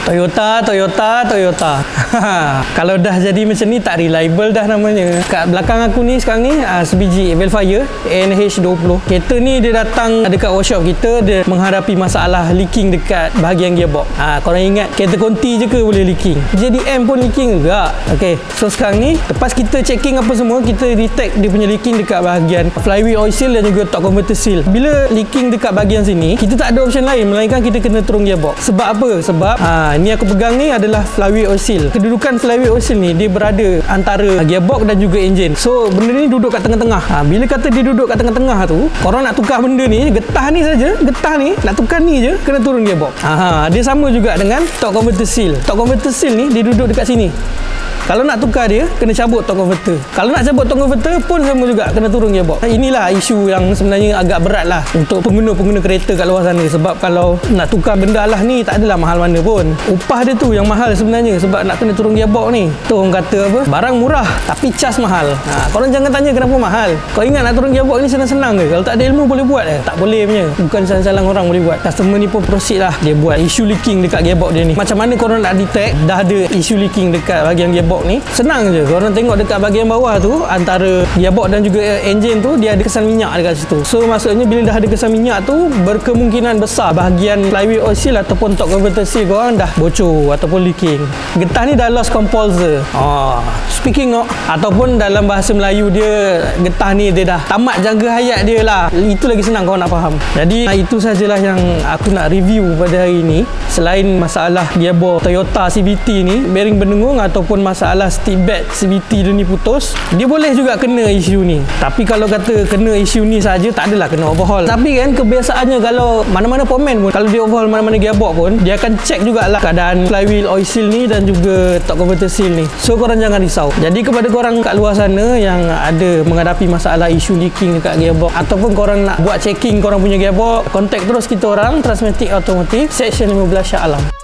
Toyota. Kalau dah jadi macam ni tak reliable dah namanya. Kat belakang aku ni sekarang ni sebiji Velfire NH20. Kereta ni dia datang dekat workshop kita, dia menghadapi masalah leaking dekat bahagian gearbox. Korang ingat kereta konti je ke boleh leaking? JDM pun leaking juga. Okey, so sekarang ni lepas kita checking apa semua, kita detect dia punya leaking dekat bahagian flywheel oil seal dan juga torque converter seal. Bila leaking dekat bahagian sini, kita tak ada option lain melainkan kita kena turun gearbox. Sebab apa? Sebab ni aku pegang ni adalah flywheel oil seal. Kedudukan flywheel oil seal ni dia berada antara gearbox dan juga enjin. So benda ni duduk kat tengah-tengah. Bila kata dia duduk kat tengah-tengah tu, korang nak tukar benda ni, getah ni saja, getah ni nak tukar ni je, kena turun gearbox. Dia sama juga dengan torque converter seal. Torque converter seal ni dia duduk dekat sini. Kalau nak tukar dia, kena cabut torque converter. Kalau nak cabut torque converter pun sama juga, kena turun gearbox. Inilah isu yang sebenarnya agak berat lah untuk pengguna-pengguna kereta kat luar sana. Sebab kalau nak tukar benda lah ni, tak adalah mahal mana pun. Upah dia tu yang mahal sebenarnya, sebab nak kena turun gearbox ni. Tu orang kata apa? Barang murah tapi cas mahal. Korang jangan tanya kenapa mahal. Kau ingat nak turun gearbox ni senang-senang ke? Kalau tak ada ilmu boleh buat ke? Tak boleh punya. Bukan salah-salah orang boleh buat. Customer ni pun proceed lah. Dia buat isu leaking dekat gearbox dia ni. Macam mana korang nak detect dah ada isu leaking dekat bahagian gearbox ni? Senang je. Korang tengok dekat bahagian bawah tu, antara gearbox dan juga enjin tu, dia ada kesan minyak dekat situ. So maksudnya bila dah ada kesan minyak tu, berkemungkinan besar bahagian flywheel oil seal ataupun torque converter seal korang dah bocor ataupun leaking. Getah ni dah lost compulsor. Speaking of, ataupun dalam bahasa Melayu dia, getah ni dia dah tamat jangka hayat dia lah. Itu lagi senang korang nak faham. Jadi itu sajalah yang aku nak review pada hari ni. Selain masalah gearbox Toyota CVT ni bearing berdengung ataupun masalah steel bed CVT dia ni putus, dia boleh juga kena isu ni. Tapi kalau kata kena isu ni saja, tak adalah kena overhaul. Tapi kan kebiasaannya kalau mana-mana pemain pun, kalau dia overhaul mana-mana gearbox pun, dia akan check jugalah keadaan flywheel oil seal ni dan juga torque converter seal ni. So korang jangan risau. Jadi kepada korang kat luar sana yang ada menghadapi masalah isu leaking dekat gearbox, ataupun korang nak buat checking korang punya gearbox, contact terus kita orang Transmatic Automotive Section 15 Shah Alam.